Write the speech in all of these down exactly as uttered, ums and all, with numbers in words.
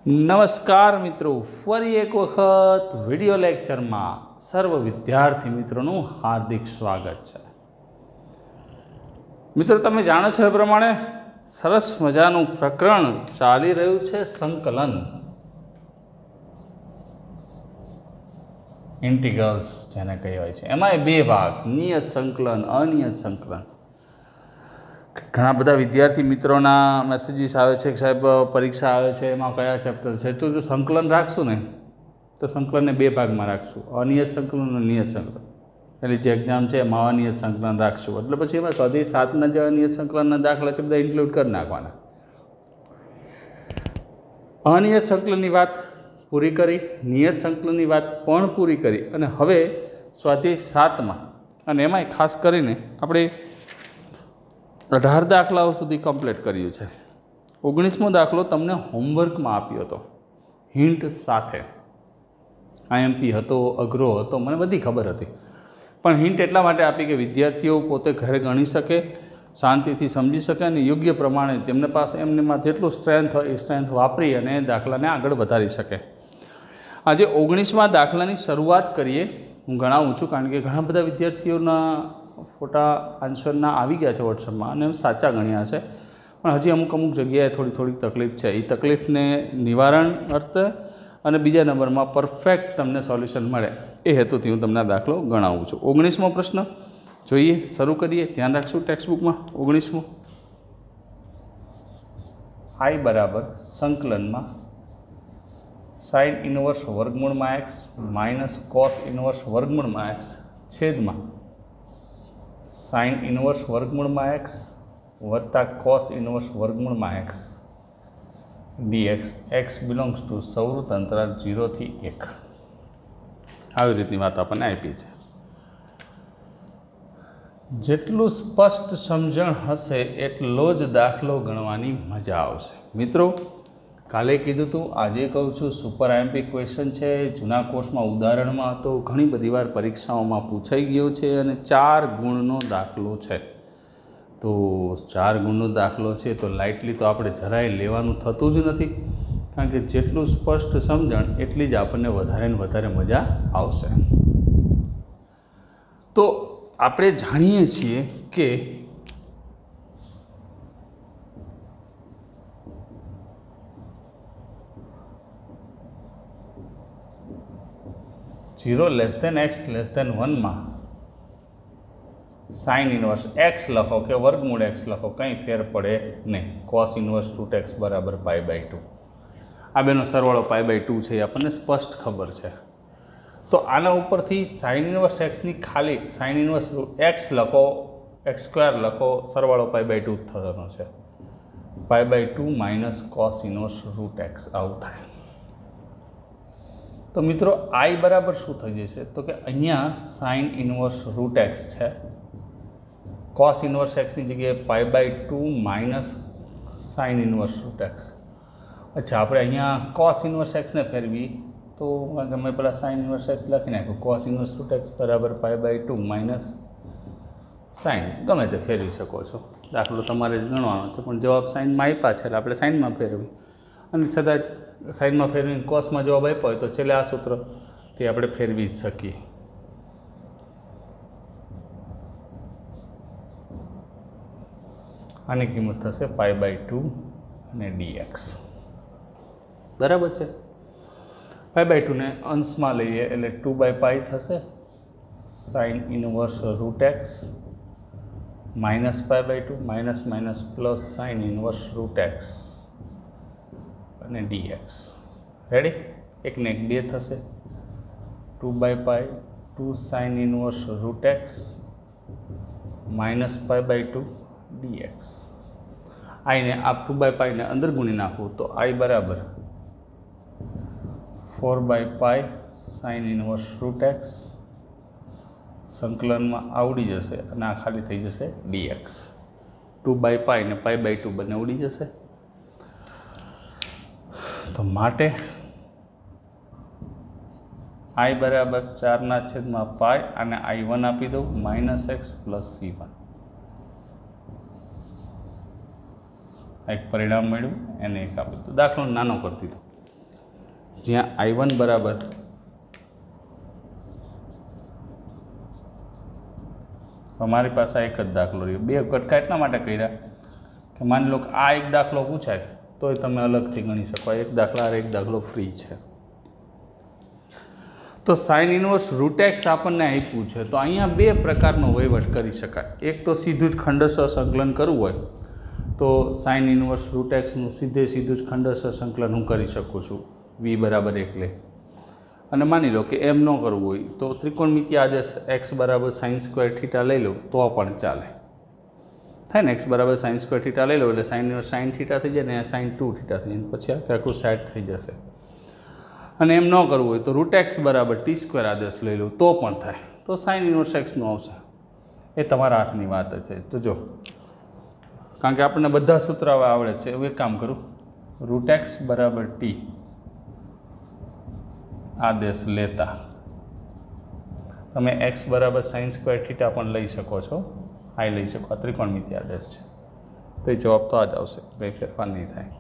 નમસ્કાર મિત્રો, ફરી એક વખત વિડિયો લેક્ચરમાં સર્વ વિદ્યાર્થી મિત્રોનું હાર્દિક સ્વાગત છે। મિત્રો, તમે જાણો છો એ પ્રમાણે સરસ મજાનું પ્રકરણ ચાલી રહ્યું છે, સંકલન, ઇન્ટિગ્રલ્સ જેને કહેવાય છે। એમાં બે ભાગ, નિયત સંકલન, અનિયત સંકલન। ઘણા બધા વિદ્યાર્થી મિત્રોના મેસેજીસ આવે છે કે સાહેબ પરીક્ષા આવે છે, એમાં કયા ચેપ્ટર છે? તો જો સંકલન રાખશું ને તો સંકલનને બે ભાગમાં રાખશું, અનિયત સંકલન અને નિયત સંકલન। એટલે જે એક્ઝામ છે એમાં અનિયત સંકલન રાખશું, એટલે પછી એમાં સ્વાધ્યાય સાતના જે અનિયત સંકલનના દાખલા છે બધા ઇન્ક્લુડ કરી નાખવાના। અનિયત સંકલનની વાત પૂરી કરી, નિયત સંકલનની વાત પણ પૂરી કરી, અને હવે સ્વાધ્યાય સાતમાં અને એમાંય ખાસ કરીને આપણે અઢાર દાખલાઓ સુધી કમ્પ્લીટ કર્યું છે। ઓગણીસમો દાખલો તમને હોમવર્કમાં આપ્યો હતો હિન્ટ સાથે, આઈએમપી હતો, અઘરો હતો, મને બધી ખબર હતી, પણ હિન્ટ એટલા માટે આપી કે વિદ્યાર્થીઓ પોતે ઘરે ગણી શકે, શાંતિથી સમજી શકે અને યોગ્ય પ્રમાણે તેમને પાસે એમનેમાં જેટલું સ્ટ્રેન્થ હોય એ સ્ટ્રેન્થ વાપરી અને દાખલાને આગળ વધારી શકે। આજે ઓગણીસમા દાખલાની શરૂઆત કરીએ। હું ગણાવું છું કારણ કે ઘણા બધા વિદ્યાર્થીઓના ફોટા આન્સરના આવી ગયા છે વોટ્સઅપમાં અને સાચા ગણ્યા છે, પણ હજી અમુક અમુક જગ્યાએ થોડી થોડીક તકલીફ છે। એ તકલીફને નિવારણ અર્થે અને બીજા નંબરમાં પરફેક્ટ તમને સોલ્યુશન મળે એ હેતુથી હું તમને દાખલો ગણાવું છું। ઓગણીસમો પ્રશ્ન જોઈએ, શરૂ કરીએ। ધ્યાન રાખશું ટેક્સ્ટબુકમાં ઓગણીસમો, આઈ બરાબર સંકલનમાં સાઇન ઇનવર્સ વર્ગમૂળમાં એક્સ માઇનસ કોસ ઇનવર્સ વર્ગમૂળમાં એક્સ છેદમાં સાઇન ઇનવર્સ વર્ગમૂળમાં એક્સ વત્તા કોસ ઇનવર્સ વર્ગમૂળમાં x dx x belongs to સૌરત અંતરાલ જીરોથી એક। આવી રીતની વાત આપણને આપી છે। જેટલું સ્પષ્ટ સમજણ હશે એટલો જ દાખલો ગણવાની મજા આવશે। મિત્રો, કાલે કીધું હતું, આજે કહું છું, સુપર આઈએમપી ક્વેશ્ચન છે, જૂના કોર્સમાં ઉદાહરણમાં હતો, ઘણી બધી વાર પરીક્ષાઓમાં પૂછાઈ ગયો છે અને ચાર ગુણનો દાખલો છે। તો ચાર ગુણનો દાખલો છે તો લાઇટલી તો આપણે જરાય લેવાનું થતું જ નથી, કારણ કે જેટલું સ્પષ્ટ સમજણ એટલી જ આપણને વધારે ને વધારે મજા આવશે। તો આપણે જાણીએ છીએ કે zero less than x less than વનમાં સાઇન ઇનવર્સ એક્સ લખો કે વર્ગમૂળ એક્સ લખો, કંઈ ફેર પડે નહીં। કોસ ઇનવર્સ રૂટ એક્સ બરાબર પાઈ બાય ટુ, આ બેનો સરવાળો પાઈ બાય ટુ છે, એ આપણને સ્પષ્ટ ખબર છે। તો આના ઉપરથી સાઇન ઇનવર્સ એક્સની ખાલી સાઇન ઇનવર્સ એક્સ લખો, એક્સ સ્ક્વેર લખો, સરવાળો પાઈ બાય ટુ થવાનો છે। Pi by two minus cos inverse root x આવું થાય। તો મિત્રો, આઈ બરાબર શું થઈ જશે? તો કે અહીંયા સાઇન ઇનવર્સ રૂટ એક્સ છે, કોસ ઇનવર્સ એક્સની જગ્યાએ pi by two minus sine inverse root x. અચ્છા, આપણે અહીંયા કોસ ઇનવર્સ એક્સને ફેરવી તો ગમે પેલા સાઇન ઇનવર્સ એક્સ લખી નાખ્યું, કોસ ઇનવર્સ રૂટ એક્સ બરાબર pi by two minus sine, ગમે તે ફેરવી શકો છો, દાખલો તમારે જ ગણવાનો છે, પણ જવાબ સાઇનમાં આપ્યા છે એટલે આપણે સાઇનમાં ફેરવી, અને છતાં સાઇનમાં ફેરવીને કોસમાં જવાબ આપ્યો હોય તો છેલ્લે આ સૂત્ર તે આપણે ફેરવી જ શકીએ। આની કિંમત થશે પાઈ બાય ટુ અને ડીએક્સ, બરાબર છે। પાઈ બાય ટુને અંશમાં લઈએ એટલે ટુ બાય પાઈ થશે, sine inverse root x minus pi by two minus minus plus sine inverse root x અને ડીએક્સ। રેડી? એકને એક બે થશે, two by pi two sine inverse root x minus pi by two dx. આઈને આ two by પાઈને અંદર ગુણી નાખવું તો આઈ બરાબર four by pi sine inverse root x, સંકલનમાં આવડી જશે અને આ ખાલી થઈ જશે ડીએક્સ। ટુ બાય પાઈ ને પાઈ બાય ટુ બંને ઉડી જશે, તો માટે આઈ બરાબર ચારના છેદમાં પાઈ અને આઈ વન આપી દઉં minus x plus c one. એક પરિણામ મળ્યું, એને એક આપી દીધું, દાખલો નાનો કરી દીધો। જ્યાં આઈ વન બરાબર અમારી પાસે એક જ દાખલો રહ્યો. બે કટકા એટલા માટે કર્યા કે માની લો કે આ એક દાખલો પૂછાય તોય તમે અલગથી ગણી શકો, એક દાખલા એક દાખલો ફ્રી છે. તો સાઇન ઇન્વર્સ રૂટ એક્સ આપણને આપ્યું છે, તો અહીંયા બે પ્રકારનો વહીવટ કરી શકાય. એક તો સીધું જ ખંડશઃ સંકલન કરવું હોય તો સાઇન ઇન્વર્સ રૂટ એક્સનું સીધે સીધું જ ખંડશઃ સંકલન હું કરી શકું છું વી બરાબર એક લે. અને માની લો કે એમ ન કરવું હોય તો ત્રિકોણમિતિય આદેશ એક્સ બરાબર સાઇન સ્ક્વેર થીટા લઈ લો તો પણ ચાલે. થાય ને, એક્સ બરાબર સાઇન સ્ક્વેર થીટા લઈ લો એટલે સાઇન સાઇન થીટા થઈ જાય ને સાઇન ટુ થીટા થઈ જાય, પછી આખે આખું સેટ થઈ જશે. અને એમ ન કરવું હોય તો રૂટ એક્સ બરાબર ટી સ્ક્વેર આદેશ લઈ લો તો પણ થાય, તો સાઇન ઇન્વર્સ એક્સનું આવશે. એ તમારા હાથની વાત છે. તો જો, કારણ કે આપણને બધા સૂત્ર આવડે છે, હું એક કામ કરું, રૂટ એક્સ બરાબર ટી આદેશ લેતા તમે એક્સ બરાબર સાઇન સ્ક્વેર થીટા પણ લઈ શકો છો, આઈ લઈ શકો. આ ત્રિકોણમિતિય આદેશ છે તો એ જવાબ તો આ જ આવશે, કંઈ ફેરફાર નહીં થાય.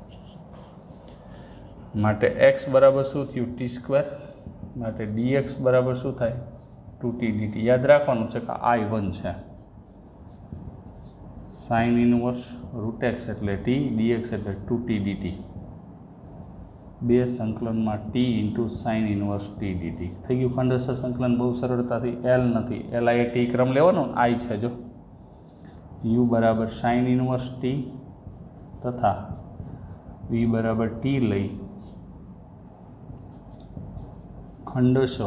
માટે એક્સ બરાબર શું થયું? T square. માટે ડી એક્સ બરાબર શું થાય? Two t dt. યાદ રાખવાનું છે કે આઈ વન છે. સાઇન ઇનવર્સ રૂટ એક્સ એટલે ટી, ડી એક્સ એટલે ટુ ટી ડીટી. બે સંકલનમાં t into sine inverse t dt થઈ ગયું ખંડશઃ સંકલન બહુ સરળતાથી. એલ નથી, એલ આઈ ટી ક્રમ લેવાનો, આઈ છે. જો યુ બરાબર સાઇન ઇનવર્સ ટી તથા વી બરાબર ટી લઈ ખંડશઃ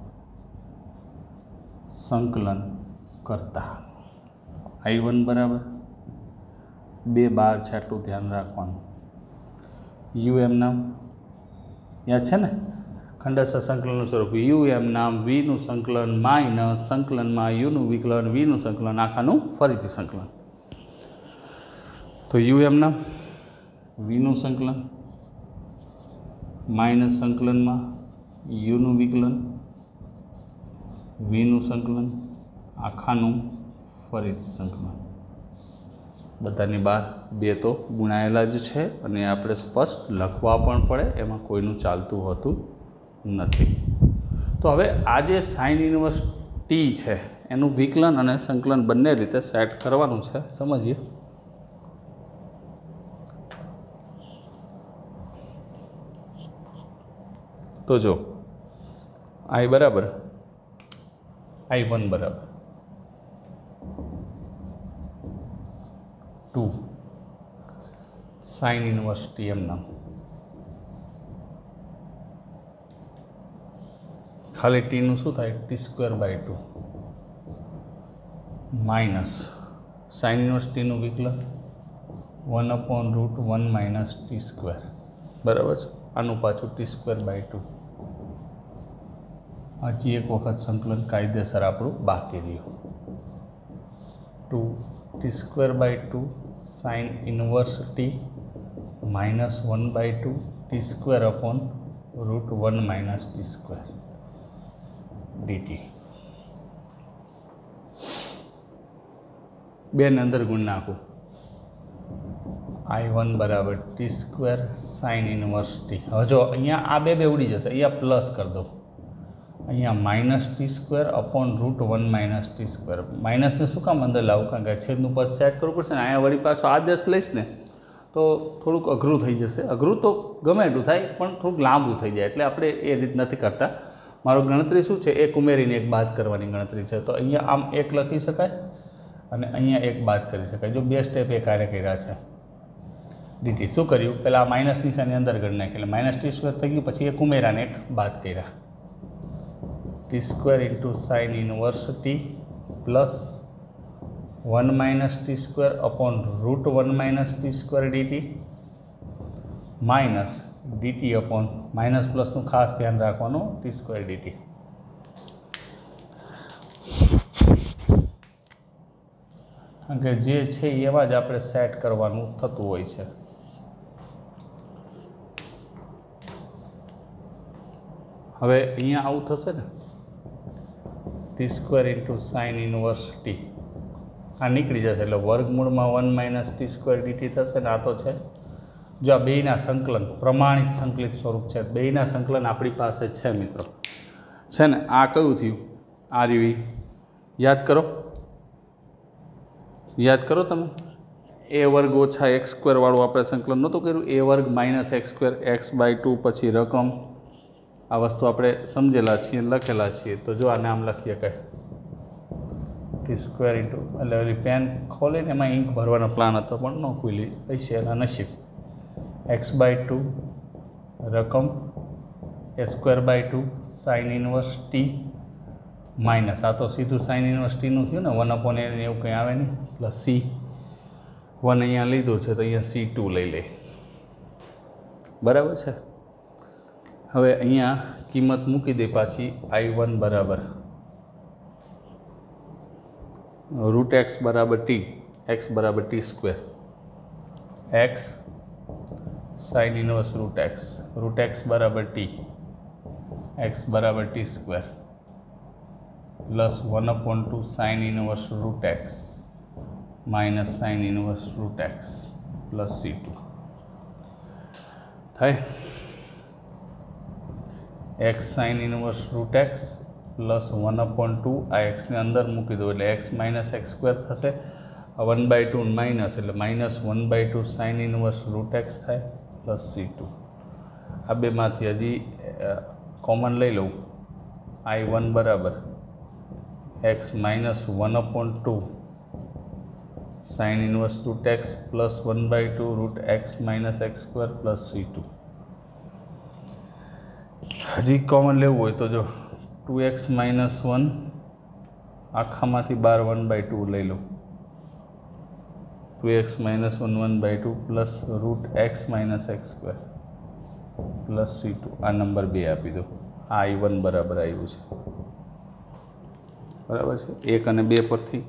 સંકલન કરતા આઈ વન બરાબર બે બાર છે, આટલું ધ્યાન રાખવાનું. યુ એમ નામ યાદ છે ને, ખંડશઃ સંકલનનું સ્વરૂપ યુ એમ નામ વીનું સંકલન માઇનસ સંકલનમાં યુનું વિકલન વીનું સંકલન આખાનું ફરીથી સંકલન. તો યુ એમ નામ વીનું સંકલન માઇનસ સંકલનમાં યુનું વિકલન વીનું સંકલન આખાનું ફરીથી સંકલન. બધાની બહાર બે તો ગુણાયેલા જ છે અને આપણે સ્પષ્ટ લખવા પણ પડે, એમાં કોઈનું ચાલતું હોતું નથી. તો હવે આ જે સાઇન ઇનવર્સ ટી છે એનું વિકલન અને સંકલન બંને રીતે સેટ કરવાનું છે, સમજીએ. તો જો આઈ બરાબર આઈ વન બરાબર ટુ સાઇન ઇનવર્સ ટી એમ નામ, ખાલી ટીનું શું થાય? T square by two minus sine inverse ટીનું વિકલન one upon root one minus t square બરાબર છે. આનું પાછું ટી સ્ક્વેર બાય ટુ. હજી એક વખત સંકલન કાયદેસર આપણું બાકી રહ્યું. Two t square by two sine inverse t minus one by two t square upon root one minus t square dt. બેને અંદર ગુણ નાખું. આઈ વન બરાબર t square sine inverse t. હવે જો અહીંયા આ બે બે ઉડી જશે, અહીંયા પ્લસ કરી દો, અહીંયા minus t square upon root one minus t square. માઇનસને શું કામ અંદર લાવું? કારણ કે છેદનું પદ સેટ કરવું પડશે ને. અહીંયા વળી પાછો આદેશ લઈશ ને તો થોડુંક અઘરું થઈ જશે. અઘરું તો ગમે એટલું થાય પણ થોડુંક લાંબુ થઈ જાય, એટલે આપણે એ રીત નથી કરતા. મારો ગણતરી શું છે? એક ઉમેરીને એક બાદ કરવાની ગણતરી છે. તો અહીંયા આમ એક લખી શકાય અને અહીંયા એક બાદ કરી શકાય. જો બે સ્ટેપ એ કાર્ય કર્યા છે. ડીટી શું કર્યું? પહેલાં આ માઇનસ નિશાની અંદર ગણી નાખી એટલે માઇનસ ટી સ્ક્વેર થઈ ગયું, પછી એક ઉમેરાને એક બાદ કર્યા. T square into sine inverse t plus one minus t square upon root one minus t square dt minus dt upon minus પ્લસનું ખાસ ધ્યાન રાખવાનું ટી સ્ક્વેર ડીટી. કારણ કે જે છે એમાં જ આપણે સેટ કરવાનું થતું હોય છે. હવે અહીંયા આવું થશે ને, t square into sine inverse t, આ નીકળી જશે એટલે વર્ગમૂળમાં one minus t square dt થશે ને. આ તો છે જો આ બેયના સંકલન પ્રમાણિત સંકલિત સ્વરૂપ છે, બેયના સંકલન આપણી પાસે છે મિત્રો, છે ને. આ કયું થયું? આ રીવી યાદ કરો, યાદ કરો તમે. એ વર્ગ ઓછા એક્સ સ્ક્વેર વાળું આપણે સંકલન નહોતું કર્યું? એ વર્ગ minus x square x by two પછી રકમ. આ વસ્તુ આપણે સમજેલા છીએ, લખેલા છીએ. તો જો આને આમ લખીએ કંઈ ટી સ્ક્વેર ઇન્ટુ, એટલે ઓલી પેન ખોલીને એમાં ઇંક ભરવાનો પ્લાન હતો પણ ન ખુલી, પૈસે એના નસીબ. એક્સ બાય ટુ રકમ a square by two sine inverse t minus, આ તો સીધું સાઇન ઇનવર્સ ટીનું થયું ને, વન અપોન એન એવું કંઈ આવે નહીં, પ્લસ સી વન અહીંયા લીધું છે તો અહીંયા સી ટુ લઈ લે. બરાબર છે. હવે અહીંયા કિંમત મૂકી દે પાછી. આઈ વન બરાબર રૂટ એક્સ બરાબર ટી, એક્સ બરાબર t square, x sine inverse root x, root x બરાબર ટી, એક્સ બરાબર t square plus one upon two sine inverse root x minus sine inverse root x plus c two થાય. X sine inverse root x plus one upon two, આ એક્સને અંદર મૂકી દો એટલે x minus x square થશે. One by two minus એટલે minus one by two sine inverse root x થાય પ્લસ સી ટુ. આ બેમાંથી હજી કોમન લઈ લઉં. આઈ વન બરાબર x minus one upon two sine inverse root x plus one by two root x minus x square plus c two. હજી common લેવું હોય તો જો ટુ એક્સ માઇનસ વન આખામાંથી બાર વન બાય ટુ લઈ લો. Two x minus one one by two plus root x minus x square plus c two. આ નંબર બે આપી દો. આ આઈ વન બરાબર આવ્યું છે. બરાબર છે. એક અને બે પરથી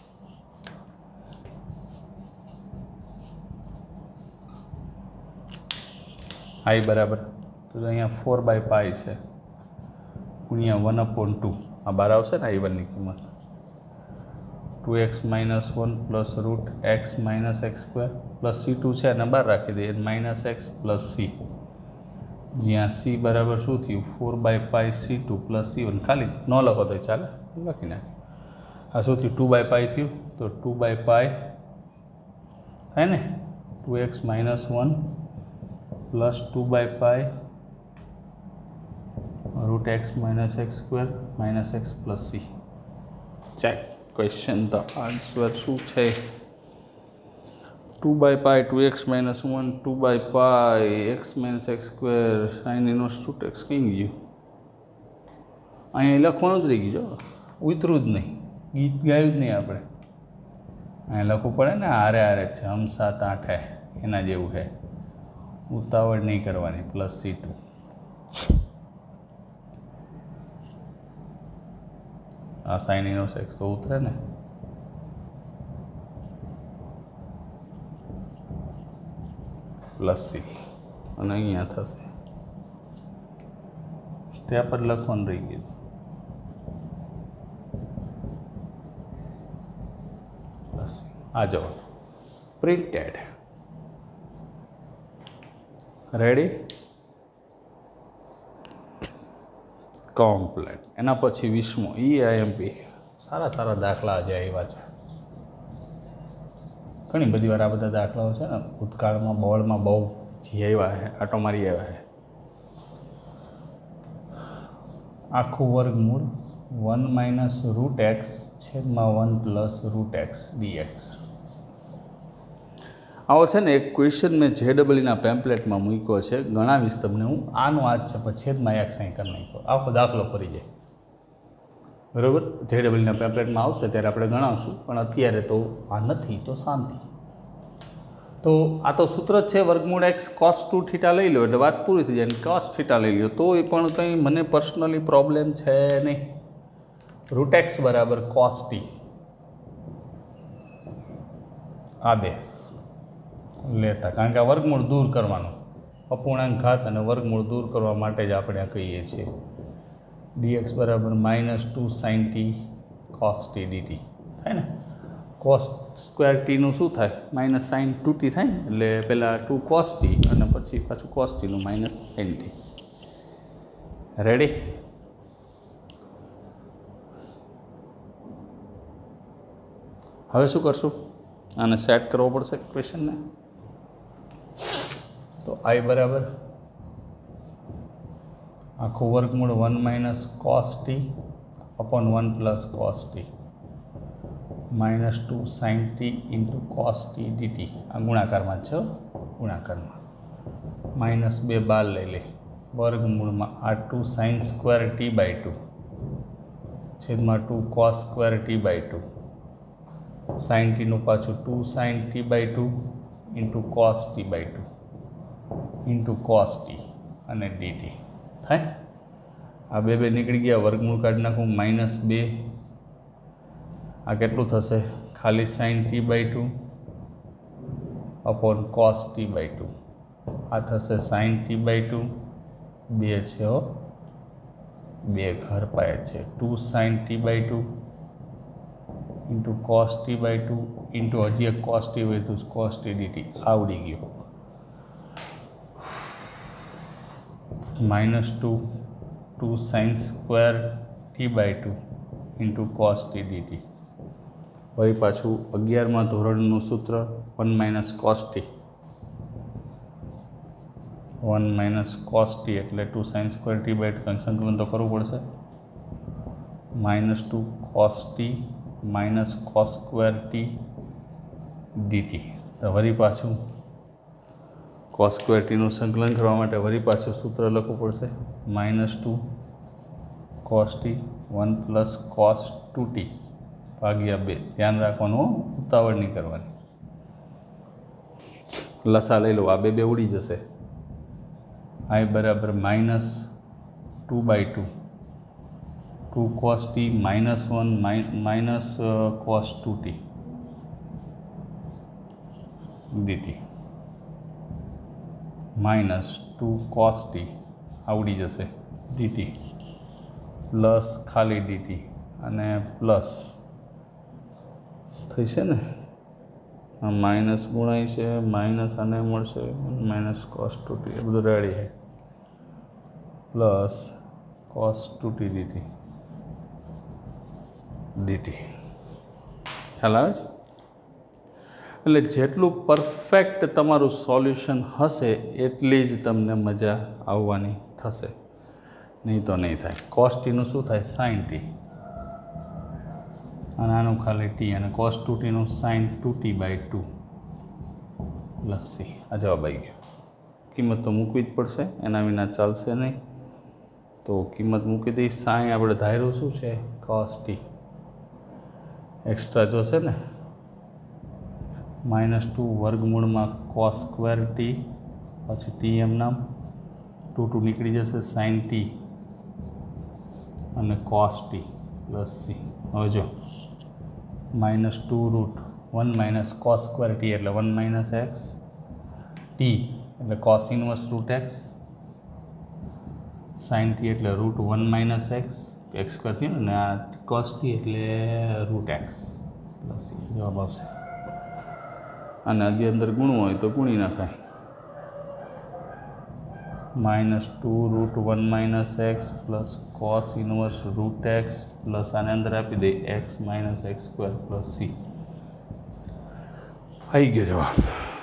આઈ બરાબર તો અહીંયા ફોર બાય પાઈ છે ગુણ્યા વન અપોન ટુ. આ બાર આવશે ને આઈ વનની કિંમત. Two x minus one plus root x minus x square plus c two છે અને બાર રાખી દઈએ માઇનસ એક્સ પ્લસ સી, જ્યાં સી બરાબર શું થયું? Four by pi c two plus c one. ખાલી ન લખો તો ચાલે, લખી નાખે. આ શું થયું? ટુ બાય પાઈ થયું તો ટુ બાય પાઈ થાય ને, two x minus one plus two by pi root x minus x square minus x plus c. Check question the answer શું છે? Two by pi two x minus one two by pi x minus x square sine inverse root x કઈ ગયું? અહીંયા લખવાનું જ રહી ગયું, જો ઉતરું જ નહીં, ગીત ગાયું જ નહીં આપણે. અહીંયા લખવું પડે ને, આરે આરે છે હમ સાત આઠ હે, એના જેવું છે. ઉતાવળ નહીં કરવાની. Plus c two. આ સાઇન ઇનવર્સ એક્સ તો ઉતરે ને. પ્લસ સી અને અહીંયા થશે. સ્ટેપ જ લખવાનું રહી ગયું. પ્લસ આ જવાબ પ્રિન્ટેડ. રેડી? કમ્પ્લેટ. એના પછી વીસમો ઈ આઈએમપી. સારા સારા દાખલા આજે આવ્યા છે. ઘણી બધી વાર આ બધા દાખલાઓ છે ને ભૂતકાળમાં બોર્ડમાં બહુ જી આવ્યા છે, આટો મારી આવ્યા છે. આખું વર્ગમૂળ વન માઇનસ રૂટ એક્સ છેદમાં one plus root x dx. આવો છે ને એક ક્વેશ્ચન મેં જે ડબલઈના પેમ્પલેટમાં મૂક્યો છે, ગણાવીશ તમને હું. આનું આ જ છે પણ છેદમાં એક સાઈ કરી નાખ્યો, આખો દાખલો કરી જાય. બરાબર? જે ડબલઈના પેમ્પલેટમાં આવશે ત્યારે આપણે ગણાવશું, પણ અત્યારે તો આ નથી તો શાંતિ. તો આ તો સૂત્ર જ છે વર્ગમૂળ એક્સ કોસ ટુ થીટા લઈ લો એટલે વાત પૂરી થઈ જાય. કોસ થીટા લઈ લો તો એ પણ કંઈ મને પર્સનલી પ્રોબ્લેમ છે નહીં. રૂટ એક્સ બરાબર કોસ ટી આદેશ લેતા, કારણ કે આ વર્ગમૂળ દૂર કરવાનું, અપૂર્ણાંક ઘાત અને વર્ગમૂળ દૂર કરવા માટે જ આપણે આ કહીએ છીએ. ડીએક્સ બરાબર minus two sine t cos t dt થાય ને. કોસ સ્ક્વેર ટીનું શું થાય માઇનસ સાઇન ટુ ટી થાય ને એટલે પહેલાં ટુ કોસ ટી અને પછી પાછું કોસ ટીનું માઇનસ એન ટી. રેડી? હવે શું કરશું? આને સેટ કરવો પડશે ક્વેશ્ચનને. તો આઈ બરાબર આખું વર્ગમૂળ one minus cos t upon one plus cos t minus two sine t into cos t dt. આ ગુણાકારમાં જ છે, ગુણાકારમાં. માઇનસ બે બાર લઈ લે વર્ગમૂળમાં આ two sine square t by two છેદમાં two cos square t by two sine ટીનું પાછું two sine t by two into cos t by two into cos t અને ડીટી થાય. આ બે બે નીકળી ગયા, વર્ગમૂળ કાઢી નાખું. માઇનસ બે આ કેટલું થશે? ખાલી sine t by two upon cos t by two. આ થશે સાઇન ટી બાય ટુ, બે છે હો, બે ઘર પાય છે. Two sine t by two into cos t by two into હજી એક cos t by two cos t dt. આવડી ગયું. Minus two two sine square t by two into cos t dt. વળી પાછું અગિયારમાં ધોરણનું સૂત્ર one minus cos t one minus cos t એટલે two sine square t by two સંકલન તો કરવું પડશે. Minus two cos t minus cos square T dt. તો વળી પાછું કોસ સ્ક્વેર ટીનું સંકલન કરવા માટે વળી પાછું સૂત્ર લખવું પડશે. Minus two cos t one plus cos two t ભાગ્યા બે. ધ્યાન રાખવાનું, ઉતાવળ નહીં કરવાની. લસા લઈ લો, આ બે બે ઉડી જશે. આઈ બરાબર minus two by two two cos t minus one minus cos two t dt minus two cos t આવડી જશે ડીટી પ્લસ ખાલી ડીટી અને પ્લસ થઈ છે ને આ માઇનસ ગુણાય છે, માઇનસ આને મળશે માઇનસ કોસ ટુ ટી. એ બધું રેડી છે. Plus cos two t dt dt. ખ્યાલ આવે છે? એટલે જેટલું પરફેક્ટ તમારું સોલ્યુશન હશે એટલી જ તમને મજા આવવાની થશે, નહીં તો નહીં થાય. કોસ ટીનું શું થાય? સાઇન ટી અને આનું ખાલી ટી અને કોસ ટુ ટીનું sine two t by two plus c. આ જવાબ આવી ગયો. કિંમત તો મૂકવી જ પડશે, એના વિના ચાલશે નહીં. તો કિંમત મૂકી દઈ. સાઈન આપણે ધાર્યું શું છે? Cos T. એક્સ્ટ્રા જોશે ને માઇનસ ટુ વર્ગમૂળમાં કોસ સ્ક્વેર ટી પછી ટી એમ નામ ટુ ટુ નીકળી જશે સાઇન ટી અને કોસ ટી પ્લસ સી. હવે જો minus two root one minus cos square t એટલે વન માઇનસ એક્સ ટી એટલે cos inverse root x sine t એટલે root one minus x x square થયું ને આ કોસ ટી એટલે રૂટ એક્સ પ્લસ સી. જવાબ આવશે. અને હજી અંદર ગુણવું હોય તો ગુણી નાખાય. Minus two root one minus x plus cos inverse root x plus આને અંદર આપી દે x minus x square plus c. આવી ગયો જવાબ.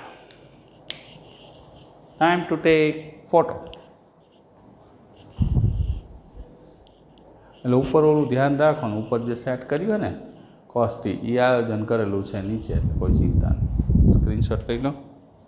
Time to take photo. એટલે ઉપરવાળું ધ્યાન રાખવાનું, ઉપર જે સેટ કર્યું ને કોસ ટી એ આયોજન કરેલું છે નીચે, એટલે કોઈ ચિંતા નહીં. સ્ક્રીનશોટ લઈ લો.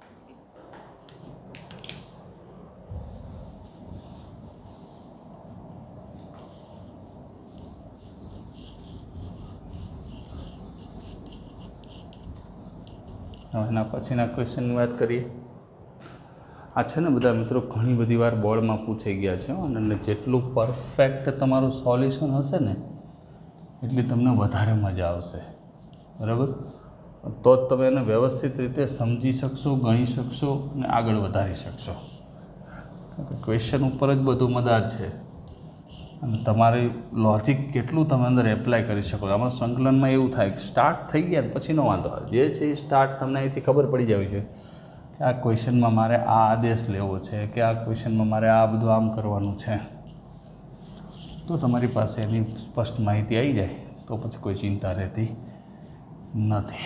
હવે એના પછીના ક્વેશ્ચનની વાત કરીએ. આ છે ને બધા મિત્રો ઘણી બધી વાર બોર્ડમાં પૂછાઈ ગયા છે અને જેટલું પરફેક્ટ તમારું સોલ્યુશન હશે ને એટલી તમને વધારે મજા આવશે. બરાબર? તો જ તમે એને વ્યવસ્થિત રીતે સમજી શકશો, ગણી શકશો અને આગળ વધારી શકશો. ક્વેશ્ચન ઉપર જ બધું મદાર છે. અને તમારી લોજિક કેટલું તમે અંદર એપ્લાય કરી શકો. આમાં સંકલનમાં એવું થાય કે સ્ટાર્ટ થઈ ગયા ને પછીનો વાંધો આવે. જે છે એ સ્ટાર્ટ તમને અહીંથી ખબર પડી જવી જોઈએ કે આ ક્વેશ્ચનમાં મારે આ આદેશ લેવો છે કે આ ક્વેશ્ચનમાં મારે આ બધું આમ કરવાનું છે. તો તમારી પાસે એની સ્પષ્ટ માહિતી આવી જાય તો પછી કોઈ ચિંતા રહેતી નથી.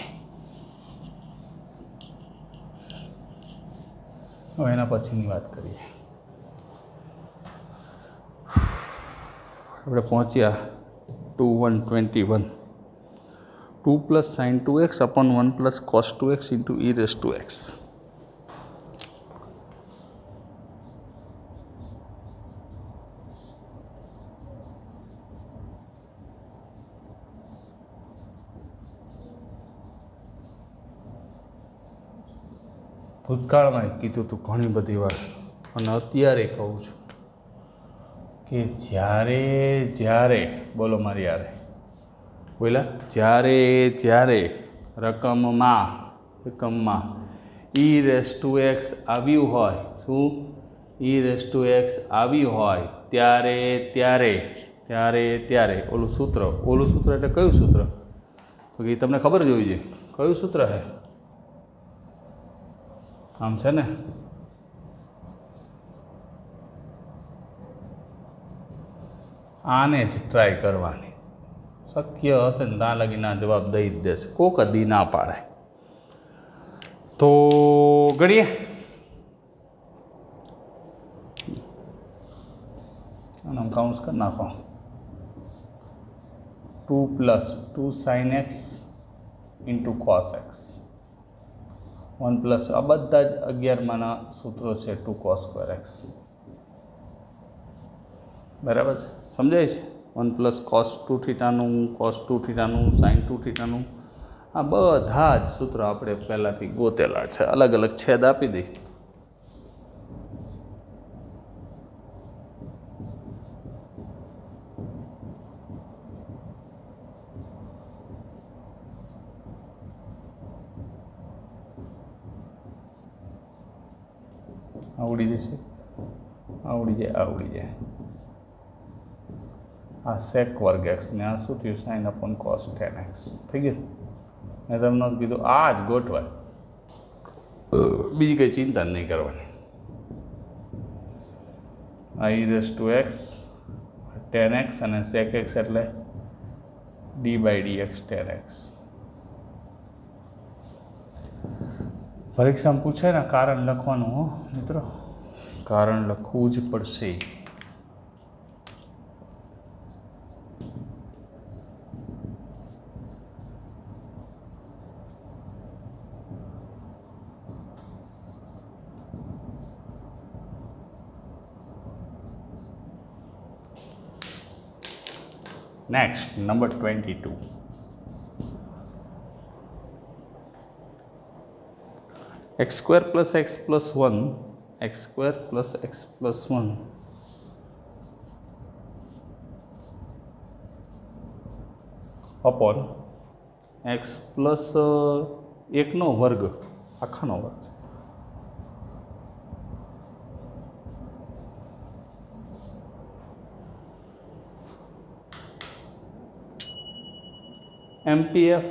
હવે એના પછીની વાત કરીએ. આપણે પહોંચ્યા two one twenty one two plus sine two x upon one plus cos two x into e raise two x. ભૂતકાળમાં કીધું હતું ઘણી બધી વાર અને અત્યારે કહું છું કે જ્યારે જ્યારે બોલો મારી યારે બોલા જ્યારે જ્યારે રકમમાં રકમમાં ઈ રેસ ટુ એક્સ આવ્યું હોય, શું ઈ રેસ ટુ એક્સ આવ્યું હોય ત્યારે ત્યારે ત્યારે ત્યારે ઓલું સૂત્ર ઓલું સૂત્ર એટલે કયું સૂત્ર? તો કે તમને ખબર જ હોવી જોઈએ કયું સૂત્ર છે. આમ છે ને, આને જ ટ્રાય કરવાની. શક્ય હશે ને ત્યાં લગીના જવાબ દઈ જ દેશે, કોક દી ના પાડે. તો ગણીએ. આમ કાઉન્સ કરી નાખો. Two plus two sine x into cos x one plus આ બધા જ અગિયારમાંના સૂત્રો છે. ટુ કોસ સ્ક્વેર એક્સ બરાબર છે, સમજાય છે. વન પ્લસ કોસ ટુ થીટાનું કોસ ટુ થીટાનું સાઇન ટુ થીટાનું આ બધા જ સૂત્રો આપણે પહેલાંથી ગોતેલા છે. અલગ અલગ છેદ આપી દઈ. આવડી જશે, આવડી જાય આવડી જાય. આ સેક વર્ગ એક્સ ને આ શું થયું? Sine upon cos tan x થઈ ગયું. મેં તમને કીધું આ જ ગોઠવાય, બીજી કંઈ ચિંતા નહીં કરવાની. આ e raise two x tan x અને સેક એક્સ એટલે d by d x tan x. પરીક્ષામાં પૂછે ને કારણ લખવાનું હો મિત્રો, કારણ લખવું જ પડશે. Next number twenty two. X square plus x plus one x square plus x plus one upon x plus एक नो वर्ग आखा नो वर्ग एम पी एफ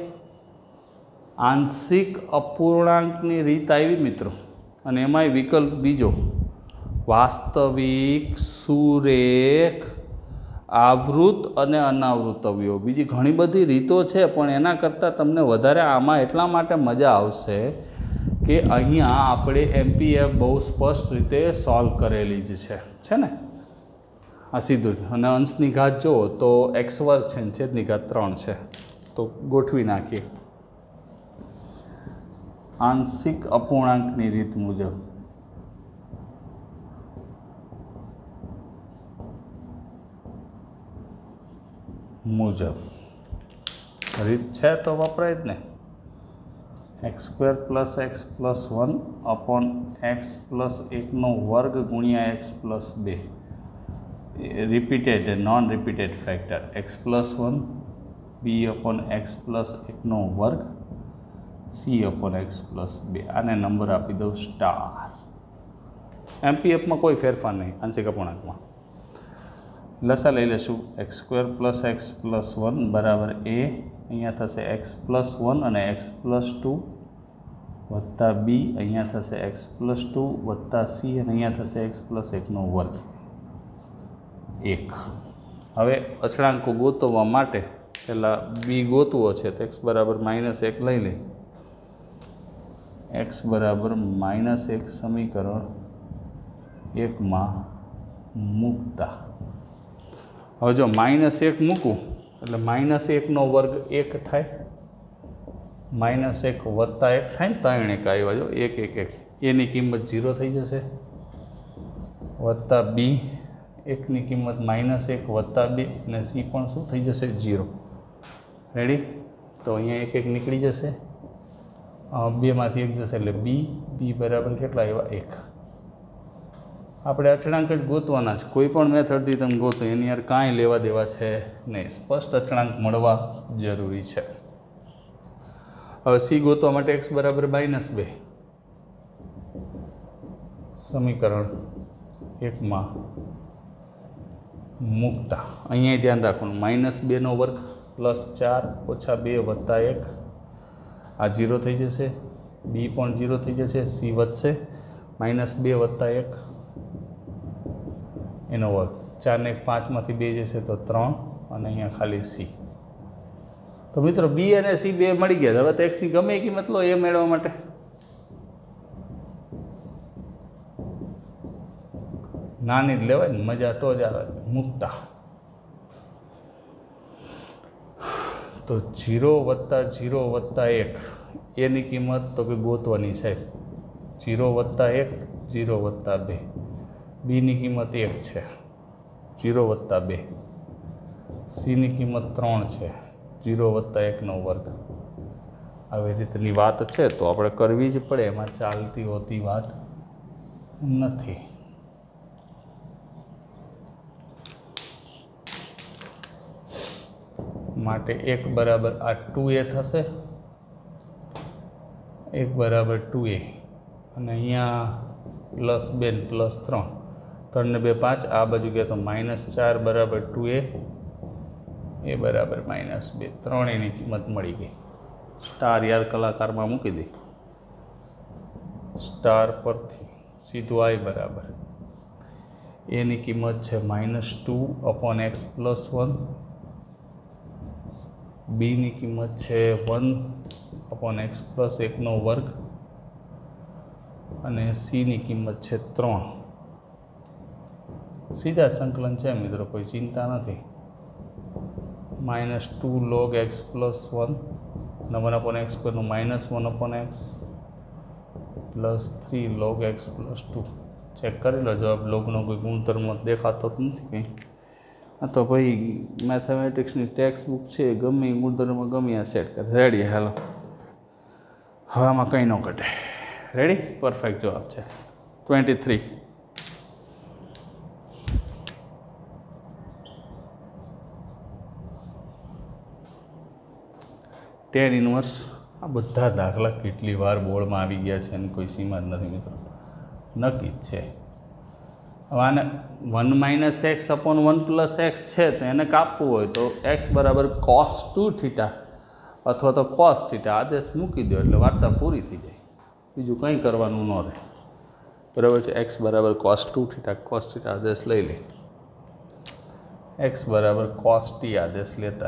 आंशिक अपूर्णांकनी रीत आई मित्रों अने एमांय विकल्प बीजो वास्तविक सुरेख आवृत अने अनावृत अवयव. बीजी घणी बधी रीतो छे पण एना करता तमने वधारे आमां एटला माटे मजा आवशे के अहींया आपणे एम पी एफ बहु स्पष्ट रीते सॉल्व करेली ज छे छे ने. आ सीधुं ज अने अंशनी घात जो तो एक्स वर्ग छे छेदनी घात त्रण छे तो गोठवी नाखीए. आंशिक अपूर्णांकनी रीत मुजब मुजब रीत है तो वपराय ज ने. X square plus x plus one upon x plus एक नो वर्ग गुणिया एक्स प्लस बे repeated non repeated factor x plus one b upon x plus एक नो वर्ग सी अपॉन एक्स प्लस बे. आने नंबर आपी दो स्टार. एम पी एफ में कोई फेरफार नहीं आंशिक अपूर्णांक में. લસા લઈ લેશું x square plus x plus one બરાબર એ અહીંયા થશે એક્સ પ્લસ વન અને એક્સ પ્લસ ટુ વત્તા બી અહીંયા થશે એક્સ પ્લસ ટુ વત્તા સી અને અહીંયા થશે એક્સ પ્લસ એકનો વર્ગ એક. હવે અચળાંકો ગોતવા માટે પહેલાં બી ગોતવો છે તો એક્સ બરાબર માઇનસ એક લઈ લઈ. એક્સ બરાબર માઇનસ એક સમીકરણ એકમાં મૂકતા હવે જો માઇનસ એક મૂકું એટલે માઇનસ એકનો વર્ગ એક થાય, માઇનસ એક વત્તા એક થાય ને ત્રણ એક આવ્યા જો એક એક એક એની કિંમત ઝીરો થઈ જશે વત્તા બી એકની કિંમત માઇનસ એક વત્તા બે અને સી પણ શું થઈ જશે ઝીરો. રેડી? તો અહીંયા એક એક નીકળી જશે, બેમાંથી એક જશે એટલે બી બી બરાબર કેટલા આવ્યા એક. આપણે અચળાંક જ ગોતવાના છે, કોઈ પણ મેથડથી તમે ગોતો એની યાર કાંઈ લેવા દેવા છે નહીં, સ્પષ્ટ અચળાંક મળવા જરૂરી છે. હવે સી ગોતવા માટે એક્સ બરાબર માઇનસ બે સમીકરણ એકમાં મૂકતા અહીંયા ધ્યાન રાખવાનું માઇનસ બેનો વર્ગ પ્લસ ચાર ઓછા બે વત્તા એક આ જીરો થઈ જશે, બી પણ જીરો થઈ જશે, સી વધશે માઇનસ બે વત્તા એક એનો વર્ગ ચારને એક પાંચમાંથી બે જશે તો ત્રણ અને અહીંયા ખાલી સી. તો મિત્રો બી અને સી બે મળી ગયા. હવે તો એક્સની ગમે એ કિંમત લો એ મેળવવા માટે નાની જ લેવાય ને મજા તો જ આવે. મૂકતા તો જીરો વત્તા જીરો વત્તા એક એની કિંમત તો કે ગોતવાની સાહેબ જીરો વત્તા એક જીરો વત્તા બે બીની કિંમત એક છે જીરો વત્તા બે સીની કિંમત ત્રણ છે જીરો વત્તા એકનો વર્ગ. આવી રીતની વાત છે તો આપણે કરવી જ પડે, એમાં ચાલતી હોતી વાત નથી. માટે એક બરાબર આ ટુ એ થશે, એક બરાબર ટુ એ અને અહીંયા પ્લસ બે ને પ્લસ ત્રણ ત્રણ ને બે પાંચ આ બાજુ ગયા તો માઇનસ ચાર બરાબર ટુ એ એ બરાબર માઇનસ બે ત્રણેયની કિંમત મળી ગઈ. સ્ટાર યાર કલાકારમાં મૂકી દઈ સ્ટાર પરથી સીધું આઈ બરાબર એની કિંમત છે minus two upon x plus one, બીની કિંમત છે વન અપોન એક્સ પ્લસ એકનો વર્ગ અને સીની કિંમત છે ત્રણ. સીધા સંકલન છે મિત્રો, કોઈ ચિંતા નથી. Minus two log x plus one અને વન અપોન એક્સ સ્ક્વેરનું minus one upon x plus three log x plus two. Check કરી લો જવાબ. લોગનો કોઈ ગુણધર્મ દેખાતો જ નથી કંઈ. હા તો ભાઈ મેથેમેટિક્સની ટેક્સ્ટ બુક છે, ગમે એ ગુણધર્મ ગમે આ સેટ કરે. રેડી? હાલો, હવે આમાં કંઈ ન ઘટે. રેડી? પરફેક્ટ જવાબ છે ટ્વેન્ટી થ્રી. Ten inverse. આ બધા દાખલા કેટલી વાર બોર્ડમાં આવી ગયા છે એની કોઈ સીમા જ નથી મિત્રો, નક્કી જ છે. હવે આને one minus x upon one plus x છે તો એને કાપવું હોય તો એક્સ બરાબર કોસ ટુ થીટા અથવા તો કોસ થીટા આદેશ મૂકી દો એટલે વાર્તા પૂરી થઈ જાય, બીજું કંઈ કરવાનું ન રહે. બરાબર છે? એક્સ બરાબર cos two theta cos theta આદેશ લઈ લે, એક્સ બરાબર કોસ ટી આદેશ લેતા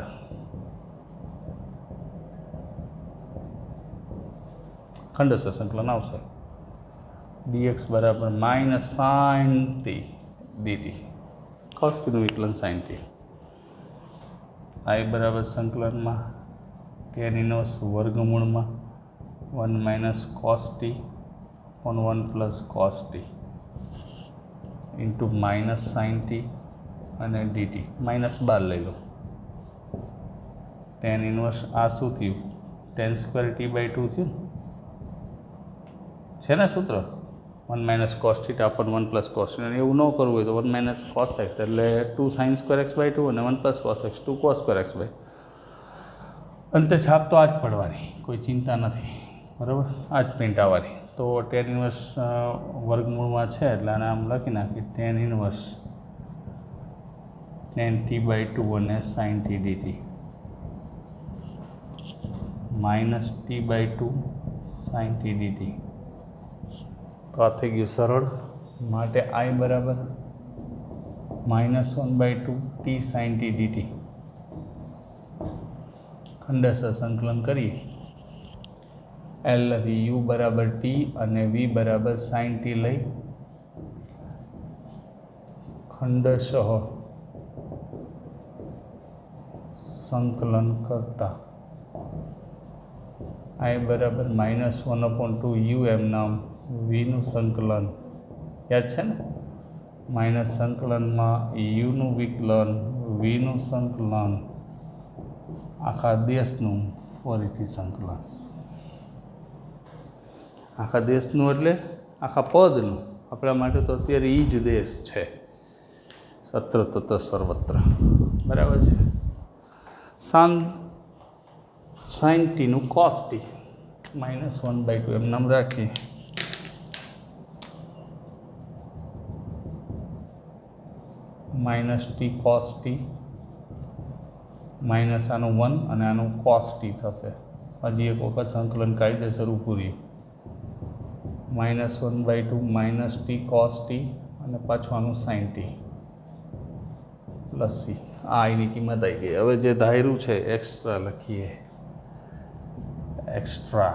ખંડસ્થ સંકલન આવશે. dx બરાબર minus sine t dt cos ટીનું વિકલન સાઇન ટી. આઈ બરાબર સંકલનમાં ટેન ઇનવર્સ વર્ગમૂળમાં one minus cos t on one plus cos t into minus sine t અને ડીટી. માઇનસ બાર લઈ લો. ટેન ઇનવર્સ આ શું થયું? Tan square t by two થયું છે ને સૂત્ર? One minus cos theta upon one plus cos theta. એવું ન કરવું હોય તો વન માઇનસ કોસ એક્સ એટલે two sine square x by two અને one plus cos x two cos square x by. અંતે છાપ તો આ જ પડવાની, કોઈ ચિંતા નથી. બરાબર? આ જ પ્રિન્ટ આવવાની. તો ટેન ઇનવર્સ વર્ગમૂળમાં છે એટલે આને આમ લખી નાખી tan inverse tan t by two અને sine t dt minus t by two sine t dt. તો આ થઈ ગયું સરળ. માટે આઈ બરાબર minus one by two t sine t dt. ખંડેસર સંકલન કરીએ. એલ લખી યુ બરાબર ટી અને વી બરાબર સાઇન ટી લઈ ખંડશઃ સંકલન કરતા આઈ બરાબર minus one upon two u એમ નામ વીનું સંકલન યાદ છે ને. માઇનસ સંકલનમાં યુનું વિકલન વીનું સંકલન આખા દેશનું ફરીથી સંકલન. આખા દેશનું એટલે આખા પદનું. આપણા માટે તો અત્યારે એ જ દેશ છે. સત્ર તત સર્વત્ર. બરાબર છે. સાન સાઇન ટીનું cos t minus one by two એમ નામ રાખીએ. Minus t cos t minus આનું વન અને આનું કોસ ટી થશે. હજી એક વખત સંકલન કાયદેસર ઊભું રહ્યું. Minus one by two minus t cos t અને પાછું આનું સાઇન ટી પ્લસ સી. આ આઈની કિંમત આવી ગઈ. હવે જે ધાર્યું છે એક્સ્ટ્રા લખીએ. એક્સ્ટ્રા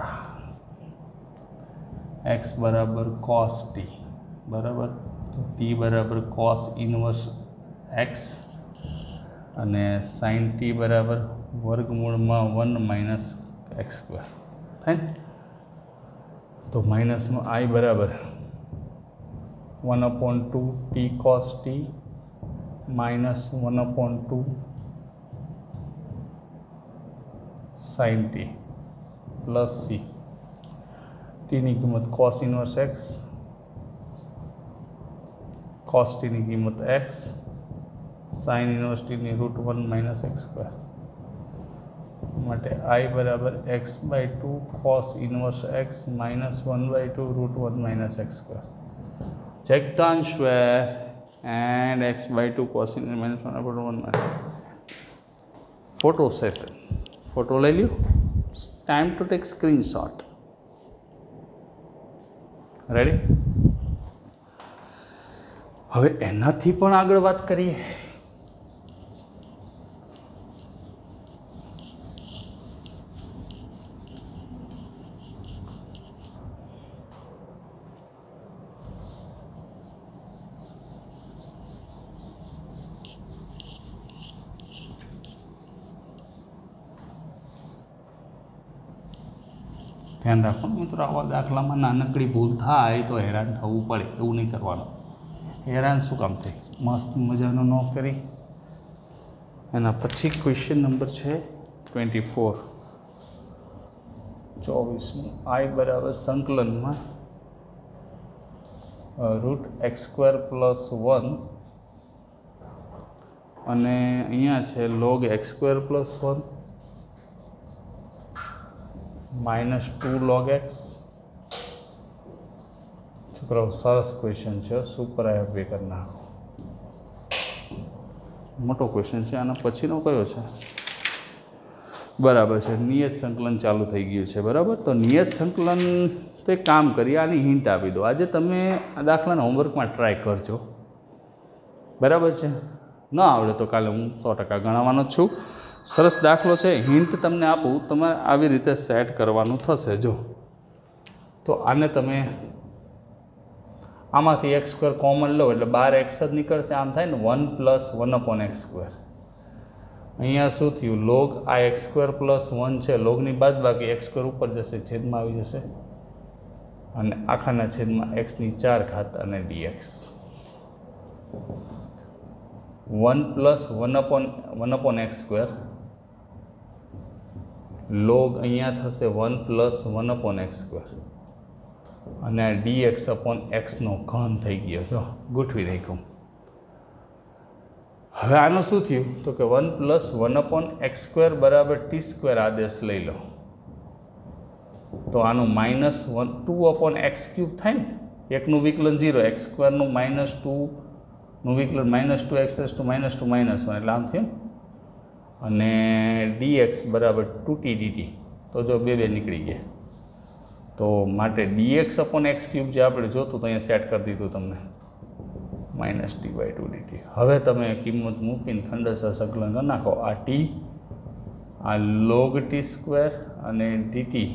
એક્સ બરાબર કોસ ટી બરાબર. તો ટી બરાબર કોસ ઇનવર્સ એક્સ અને સાઇન ટી બરાબર વર્ગમૂળમાં વન માઇનસ એક્સ સ્ક્વેર થાય ને. તો માઇનસમાં આઈ બરાબર one upon two t cos t minus one upon two sine t plus c. ટીની કિંમત કોસ ઇનવર્સ એક્સ કોસ ટીની કિંમત એક્સ સાઇન ઇનવર્સ ટીની root one minus x square. માટે આઈ બરાબર x by two cos inverse x minus one by two root one minus x square. Check the answer and x by two cos inverse minus one by one minus. Photo session. Photo લઈ લ્યો. Time to take screenshot. Ready. હવે એનાથી પણ આગળ વાત કરીએ. ધ્યાન રાખો મિત્રો. આવા દાખલામાં નાનકડી ભૂલ થાય તો હેરાન થવું પડે. એવું નહીં કરવાનું. હેરાન શું કામ થાય? મસ્ત મજાનો ન કરી. એના પછી ક્વેશ્ચન નંબર છે ટ્વેન્ટી ફોર ચોવીસમું. આઈ બરાબર સંકલનમાં root x square plus one અને અહીંયા છે log x square plus one minus two log x. છોકરાઓ સરસ ક્વેશ્ચન છે. સુપર આઈ બે કરી નાખો. મોટો ક્વેશ્ચન છે. આના પછીનો કયો છે? બરાબર છે. નિયત સંકલન ચાલુ થઈ ગયું છે. બરાબર. તો નિયત સંકલન તો એક કામ કરીએ. આની હિન્ટ આપી દો. આજે તમે આ દાખલાના હોમવર્કમાં ટ્રાય કરજો. બરાબર છે. ન આવડે તો કાલે હું સો ટકા ગણાવવાનો જ છું. સરસ દાખલો છે. હિન્ટ તમને આપું. તમારે આવી રીતે સેટ કરવાનું થશે. જો તો આને તમે આમાંથી એક્સ સ્ક્વેર કોમન લો એટલે બાર એક્સ જ નીકળશે. આમ થાય ને one plus one upon x square. અહીંયા શું થયું? લોગ આ એક્સ સ્ક્વેર પ્લસ વન છે. લોગની બાદ બાકી એક્સ સ્ક્વેર ઉપર જશે, છેદમાં આવી જશે અને આખાના છેદમાં એક્સની ચાર ઘાત અને dx. One plus one upon one upon x square log અહીંયા થશે one plus one upon x square અને આ ડી એક્સ અપોન એક્સનો ઘન થઈ ગયો. જો ગોઠવી નાખ્યું. હવે આનું શું થયું? તો કે one plus one upon x square બરાબર ટી સ્ક્વેર આદેશ લઈ લો તો આનું minus one two upon x cube થાય ને. એકનું વિકલન ઝીરો. એક્સ સ્ક્વેરનું માઇનસ ટુ નું વિકલન minus two x raise two minus two minus one એટલે આમ થયું અને ડી એક્સ બરાબર ટુ ટી ડીટી તો જો બે બે નીકળી ગયા તો માટે d x upon x cube જે આપણે જોતું તો અહીંયા સેટ કરી દીધું તમને minus t by two dt હવે તમે કિંમત મૂકીને ખંડેસર સંકલન કરી નાખો આ ટી આ લોગ ટી સ્ક્વેર અને dt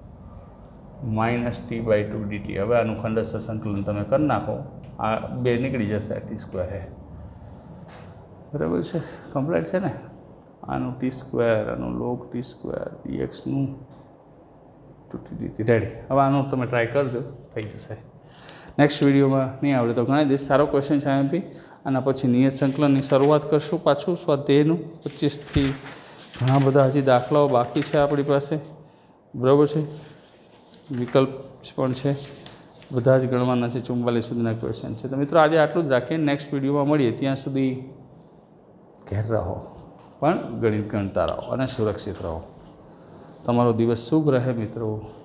minus t by two dt હવે આનું ખંડેસર સંકલન તમે કરી નાખો આ બે નીકળી જશે આ ટી સ્ક્વેર હે બરાબર છે કમ્પ્લીટ છે ને આનું ટી સ્ક્વેર આનું લોગ ટી સ્ક્વેર ડીએક્સનું ટુ ટી ડીટી રેડી હવે આનું તમે ટ્રાય કરજો થઈ જશે નેક્સ્ટ વિડીયોમાં નહીં આવડે તો ઘણા દિવસ સારો ક્વેશ્ચન છે એમપી આના પછી નિયત સંકલનની શરૂઆત કરશું પાછું સ્વાધ્યાયનું પચીસથી ઘણા બધા હજી દાખલાઓ બાકી છે આપણી પાસે બરાબર છે વિકલ્પ પણ છે બધા જ ગણવાના છે ચુમ્માલીસ સુધીના ક્વેશ્ચન છે તો મિત્રો આજે આટલું જ રાખીએ નેક્સ્ટ વિડીયોમાં મળીએ ત્યાં સુધી ઘેર રહો પણ ગણિત ગણતા રહો અને સુરક્ષિત રહો તમારો દિવસ શુભ રહે મિત્રો.